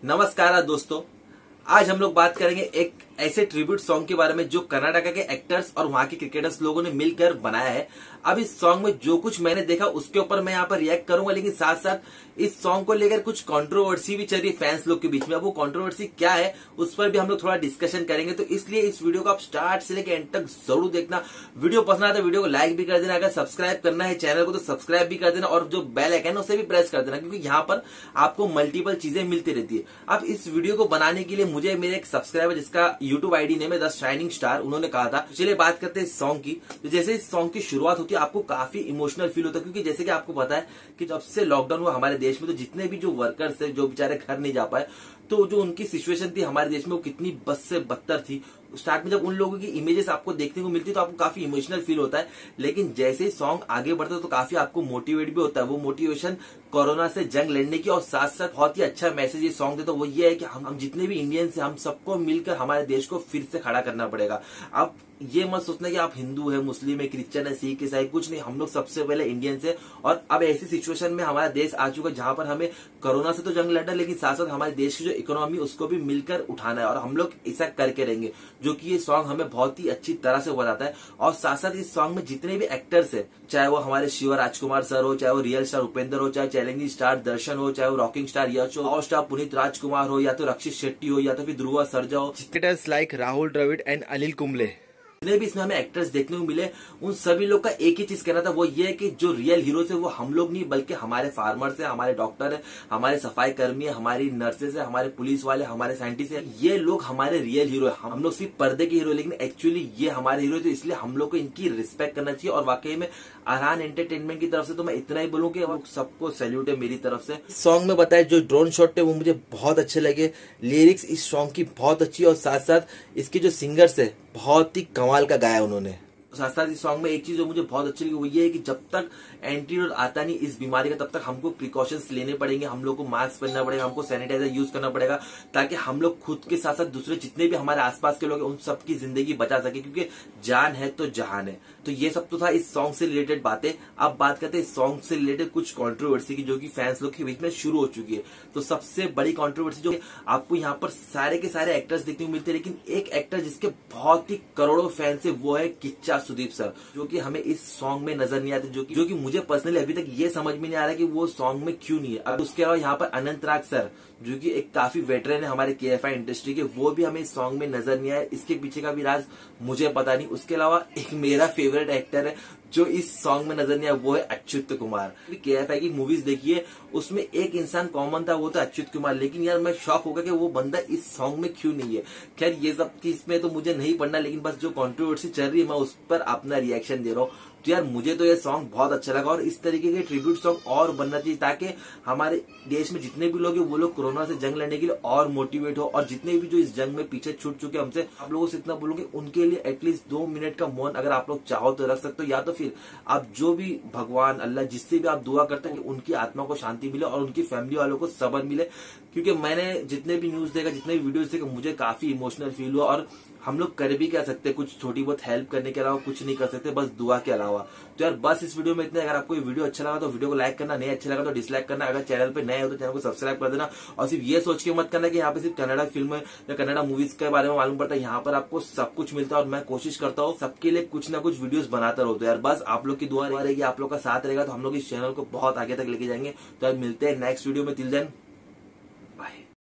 नमस्कार दोस्तों, आज हम लोग बात करेंगे एक ऐसे ट्रिब्यूट सॉन्ग के बारे में जो कर्नाटका के एक्टर्स और वहां के क्रिकेटर्स लोगों ने मिलकर बनाया है। अब इस सॉन्ग में जो कुछ मैंने देखा उसके ऊपर मैं यहाँ पर रिएक्ट करूंगा, लेकिन साथ साथ इस सॉन्ग को लेकर कुछ कंट्रोवर्सी भी चल रही है फैंस लोग के बीच में। अब वो कंट्रोवर्सी क्या है उस पर भी हम लोग थोड़ा डिस्कशन करेंगे, तो इसलिए इस वीडियो को आप स्टार्ट से लेकर एंड तक जरूर देखना। वीडियो पसंद आया तो वीडियो को लाइक भी कर देना, अगर सब्सक्राइब करना है चैनल को तो सब्सक्राइब भी कर देना और जो बेल आइकन है उसे भी प्रेस कर देना, क्योंकि यहाँ पर आपको मल्टीपल चीजें मिलती रहती है। अब इस वीडियो को बनाने के लिए मुझे मेरे एक सब्सक्राइबर जिसका यूट्यूब आईडी नेम है द शाइनिंग स्टार, उन्होंने कहा था चलिए बात करते हैं इस सॉन्ग की। तो जैसे इस सॉन्ग की शुरुआत होती है आपको काफी इमोशनल फील होता है, क्योंकि जैसे कि आपको पता है कि जब से लॉकडाउन हुआ हमारे देश में तो जितने भी जो वर्कर्स थे जो बेचारे घर नहीं जा पाए, तो जो उनकी सिचुएशन थी हमारे देश में वो कितनी बद से बदतर थी। स्टार्ट में जब उन लोगों की इमेजेस आपको देखने को मिलती है तो आपको काफी इमोशनल फील होता है, लेकिन जैसे ही सॉन्ग आगे बढ़ता है तो काफी आपको मोटिवेट भी होता है। वो मोटिवेशन कोरोना से जंग लड़ने की और साथ साथ बहुत ही अच्छा मैसेज ये सॉन्ग देता है। वो ये है कि हम जितने भी इंडियंस हैं हम सबको मिलकर हमारे देश को फिर से खड़ा करना पड़ेगा। अब ये मत सोचना कि आप हिंदू है, मुस्लिम है, क्रिश्चियन है, सिख ईसाई, कुछ नहीं, हम लोग सबसे पहले इंडियंस है। और अब ऐसी सिचुएशन में हमारा देश आ चुका है जहां पर हमें कोरोना से तो जंग लड़ना है, लेकिन साथ साथ हमारे देश की जो इकोनॉमी उसको भी मिलकर उठाना है और हम लोग ऐसा करके रहेंगे, जो कि ये सॉन्ग हमें बहुत ही अच्छी तरह से बताता है। और साथ साथ इस सॉन्ग में जितने भी एक्टर्स है, चाहे वो हमारे शिव राजकुमार सर हो, चाहे वो रियल स्टार उपेंद्र हो, चाहे चैलेंजिंग स्टार दर्शन हो, चाहे वो रॉकिंग स्टार यश हो, और स्टार पुनीत राजकुमार हो, या तो रक्षित शेट्टी हो, या तो फिर ध्रुवा सर्जा हो, cricketers like Rahul Dravid and Anil Kumble, जितने भी इसमें हमें एक्टर्स देखने को मिले, उन सभी लोग का एक ही चीज कहना था, वो ये है कि जो रियल हीरोज है वो हम लोग नहीं बल्कि हमारे फार्मर्स है, हमारे डॉक्टर है, हमारे सफाई कर्मी है, हमारी नर्सेज है, हमारे पुलिस वाले, हमारे साइंटिस्ट है। ये लोग हमारे रियल हीरो है। हम लोग सिर्फ पर्दे के हीरो है, लेकिन एक्चुअली ये हमारे हीरो है, तो इसलिए हम लोग को इनकी रिस्पेक्ट करना चाहिए। और वाकई में अरहान एंटरटेनमेंट की तरफ से तो मैं इतना ही बोलूँ कि सबको सैल्यूट है मेरी तरफ से। सॉन्ग में बताया जो ड्रोन शॉट है वो मुझे बहुत अच्छे लगे, लिरिक्स इस सॉन्ग की बहुत अच्छी, और साथ साथ इसके जो सिंगर्स है बहुत ही कमाल का गाया उन्होंने। साथ साथ इस सॉन्ग में एक चीज जो मुझे बहुत अच्छी लगी वो ये है कि जब तक एंटीडोट आता नहीं इस बीमारी का तब तक हमको प्रिकॉशंस लेने पड़ेंगे, हम लोग को मास्क पहनना पड़ेगा, हमको सैनिटाइजर यूज करना पड़ेगा, ताकि हम लोग खुद के साथ साथ दूसरे जितने भी हमारे आसपास के लोग हैं उन सबकी जिंदगी बचा सके, क्योंकि जान है तो जहान है। तो ये सब तो था इस सॉन्ग से रिलेटेड बातें। अब बात करते हैं इस सॉन्ग से रिलेटेड कुछ कॉन्ट्रोवर्सी की, जो कि फैंस लोग के बीच में शुरू हो चुकी है। तो सबसे बड़ी कॉन्ट्रोवर्सी जो आपको यहाँ पर सारे के सारे एक्टर्स देखने को मिलते हैं, लेकिन एक एक्टर जिसके बहुत ही करोड़ों फैंस है वो है किच्चा सुदीप सर, जो कि हमें इस सॉन्ग में नजर नहीं आते, जो कि मुझे पर्सनली अभी तक ये समझ में नहीं आ रहा कि वो सॉन्ग में क्यों नहीं है। अब उसके अलावा यहाँ पर अनंत नाग सर, जो कि एक काफी वेटरन है हमारे KFI इंडस्ट्री के, वो भी हमें इस सॉन्ग में नजर नहीं आया। इसके पीछे का भी राज मुझे पता नहीं। उसके अलावा एक मेरा फेवरेट एक्टर है जो इस सॉन्ग में नजर नहीं आया, वो है अच्युत कुमार। KFI की मूवीज देखिए, उसमें एक इंसान कॉमन था, वो था अच्युत कुमार, लेकिन यार मैं शॉक हो गया कि वो बंदा इस सॉन्ग में क्यों नहीं है। खैर ये सब चीज में तो मुझे नहीं पढ़ना, लेकिन बस जो कंट्रोवर्सी चल रही है मैं उस पर अपना रिएक्शन दे रहा हूँ। तो यार मुझे तो ये सॉन्ग बहुत अच्छा लगा और इस तरीके के ट्रिब्यूट सॉन्ग और बनना चाहिए, ताकि हमारे देश में जितने भी लोग हैं वो लोग कोरोना से जंग लड़ने के लिए और मोटिवेट हो, और जितने भी जो इस जंग में पीछे छूट चुके हमसे, आप लोगों से इतना बोलूंगे उनके लिए एटलीस्ट 2 मिनट का मौन अगर आप लोग चाहो तो रख सकते हो, या तो फिर आप जो भी भगवान अल्लाह जिससे भी आप दुआ करते हैं कि उनकी आत्मा को शांति मिले और उनकी फैमिली वालों को सब्र मिले। क्योंकि मैंने जितने भी न्यूज देखा, जितने भी वीडियोस देखे, मुझे काफी इमोशनल फील हुआ। और हम लोग कर भी क्या सकते, कुछ छोटी बहुत हेल्प करने के अलावा कुछ नहीं कर सकते, बस दुआ के अलावा। तो यार बस इस वीडियो में इतना। अगर आपको ये वीडियो अच्छा लगा तो वीडियो को लाइक करना, नहीं अच्छा लगा तो डिसलाइक करना। अगर चैनल पे नए हो तो चैनल को सब्सक्राइब कर देना, और सिर्फ ये सोच के मत करना कि यहाँ पे सिर्फ कन्नड़ा फिल्म या कन्नड़ा मूवीज के बारे में मालूम पड़ता है। यहाँ पर आपको सब कुछ मिलता है और मैं कोशिश करता हूँ सबके लिए कुछ ना कुछ वीडियोस बनाता रहूं। तो यार बस आप लोग की दुआ रहेगी, आप लोग का साथ रहेगा तो हम लोग इस चैनल को बहुत आगे तक लेके जाएंगे। तो यार मिलते हैं नेक्स्ट वीडियो में, टिल देन